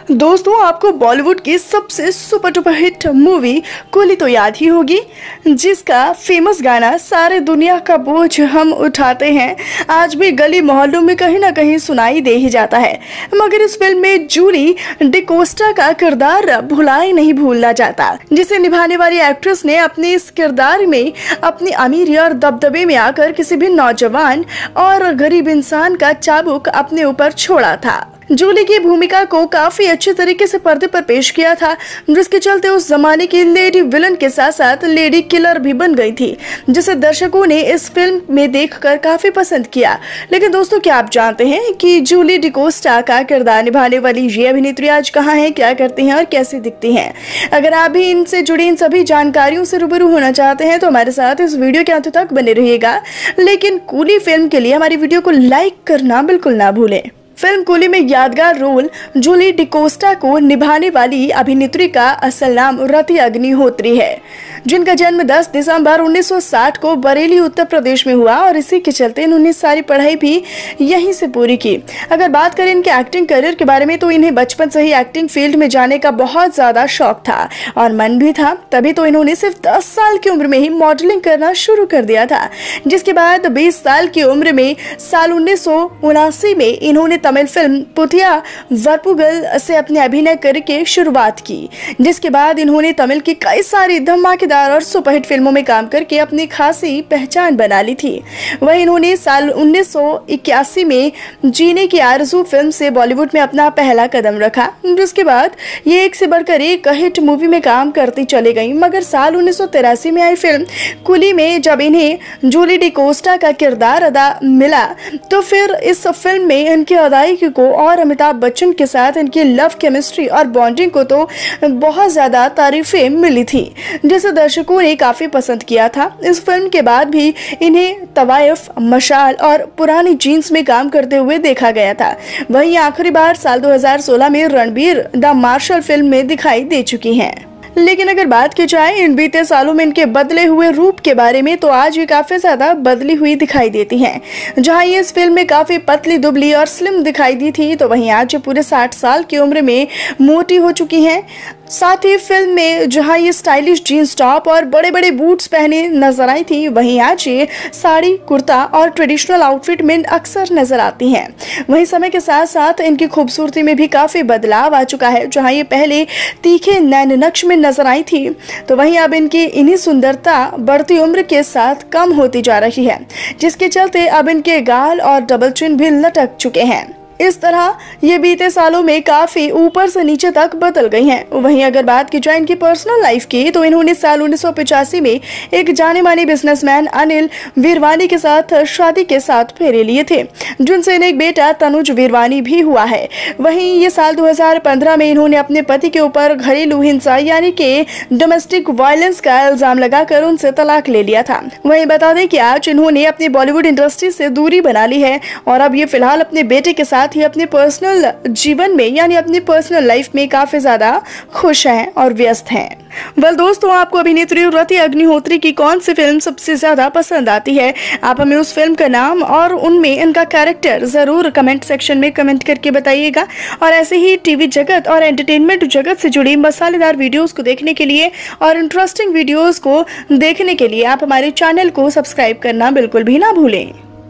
दोस्तों, आपको बॉलीवुड की सबसे super duper hit movie Coolie तो याद ही होगी, जिसका फेमस गाना सारे दुनिया का बोझ हम उठाते हैं आज भी गली मोहल्लों में कहीं ना कहीं सुनाई दे ही जाता है। मगर इस फिल्म में जूली डिकोस्टा का किरदार भुलाए नहीं भूलना जाता, जिसे निभाने वाली एक्ट्रेस ने अपने इस किरदार में अपनी अमीरी और दबदबे में आकर किसी भी नौजवान और गरीब इंसान का चाबुक अपने ऊपर छोड़ा था। जूली की भूमिका को काफी अच्छे तरीके से पर्दे पर पेश किया था, जिसके चलते उस जमाने की लेडी विलन के साथ साथ लेडी किलर भी बन गई थी, जिसे दर्शकों ने इस फिल्म में देखकर काफी पसंद किया। लेकिन दोस्तों, क्या आप जानते हैं कि जूली डिकोस्टा का किरदार निभाने वाली ये अभिनेत्री आज कहाँ है, क्या करती हैं और कैसे दिखती हैं? अगर आप भी इनसे जुड़ी इन सभी जानकारियों से रूबरू होना चाहते हैं तो हमारे साथ इस वीडियो के अंत तक बने रहिएगा। लेकिन कूली फिल्म के लिए हमारी वीडियो को लाइक करना बिल्कुल ना भूलें। फिल्म कूली में यादगार रोल जूली डिकोस्टा को निभाने वाली अभिनेत्री का असल नाम रति अग्निहोत्री है, जिनका जन्म 10 दिसंबर 1960 को बरेली उत्तर प्रदेश में हुआ और इसी के चलते इन्होंने सारी पढ़ाई भी यहीं से पूरी की। अगर बात करें इनके एक्टिंग करियर के बारे में तो इन्हें बचपन से ही एक्टिंग फील्ड में जाने का बहुत ज्यादा शौक था और मन भी था, तभी तो इन्होंने सिर्फ 10 साल की उम्र में ही मॉडलिंग करना शुरू कर दिया था। जिसके बाद 20 साल की उम्र में साल 1979 में इन्होंने तमिल फिल्म पुथिया वर्पुगल से अपने अभिनय करके शुरुआत की, जिसके बाद इन्होंने तमिल की कई सारी धमाकेदार और सुपरहिट फिल्मों में काम करके अपनी खासी पहचान बना ली थी। वहीं इन्होंने साल 1981 में जीने की आरज़ू फिल्म से बॉलीवुड में अपना पहला कदम रखा, जिसके बाद ये एक से बढ़कर एक हिट मूवी में काम करती चली गई। मगर साल 1983 में आई फिल्म कूली में जब इन्हें जूली डिकोस्टा का किरदार अदा मिला तो फिर इस फिल्म में इनकी अदायगी को और अमिताभ बच्चन के साथ इनकी लव केमिस्ट्री और बॉन्डिंग को तो बहुत ज्यादा तारीफें मिली थी, जिसे दर्शकों ने काफी पसंद किया था। इस फिल्म के बाद भी इन्हें तवाइफ, मशाल और पुरानी जीन्स में काम करते हुए देखा गया था। वहीं आखिरी बार साल 2016 में रणबीर द मार्शल फिल्म में दिखाई दे चुकी हैं। लेकिन अगर बात की जाए इन बीते सालों में इनके बदले हुए रूप के बारे में तो आज ये काफी ज्यादा बदली हुई दिखाई देती हैं। जहां ये इस फिल्म में काफी पतली दुबली और स्लिम दिखाई दी थी, तो वहीं आज ये पूरे 60 साल की उम्र में मोटी हो चुकी हैं। साथ ही फिल्म में जहां ये स्टाइलिश जीन्स टॉप और बड़े बड़े बूट्स पहने नजर आई थी, वहीं आज ये साड़ी, कुर्ता और ट्रेडिशनल आउटफिट में अक्सर नजर आती हैं। वहीं समय के साथ साथ इनकी खूबसूरती में भी काफी बदलाव आ चुका है। जहां ये पहले तीखे नैन नक्श में नजर आई थी, तो वहीं अब इनकी इन्हीं सुंदरता बढ़ती उम्र के साथ कम होती जा रही है, जिसके चलते अब इनके गाल और डबल चिन भी लटक चुके हैं। इस तरह ये बीते सालों में काफी ऊपर से नीचे तक बदल गई हैं। वहीं अगर बात की जाए इनकी पर्सनल लाइफ की तो इन्होंने साल 1985 में एक जाने माने बिजनेसमैन अनिल वीरवानी के साथ शादी के साथ फेरे लिए थे, जिनसे इन्हें एक बेटा तनुज वीरवानी भी हुआ है। वहीं ये साल 2015 में इन्होंने अपने पति के ऊपर घरेलू हिंसा यानी कि डोमेस्टिक वायलेंस का इल्जाम लगाकर उनसे तलाक ले लिया था। वहीं बता दें कि आज इन्होंने अपनी बॉलीवुड इंडस्ट्री से दूरी बना ली है और अब ये फिलहाल अपने बेटे के साथ ही अपने पर्सनल जीवन में यानी अपनी पर्सनल लाइफ में काफी ज्यादा खुश हैं और व्यस्त हैं। वेल दोस्तों, आपको अभिनेत्री रति अग्निहोत्री की कौन सी फिल्म सबसे ज्यादा पसंद आती है? आप हमें उस फिल्म का नाम और उनमें इनका कैरेक्टर जरूर कमेंट सेक्शन में कमेंट करके बताइएगा। और ऐसे ही टीवी जगत और एंटरटेनमेंट जगत से जुड़ी मसालेदार वीडियोस को देखने के लिए और इंटरेस्टिंग वीडियोस को देखने के लिए आप हमारे चैनल को सब्सक्राइब करना बिल्कुल भी ना भूलें।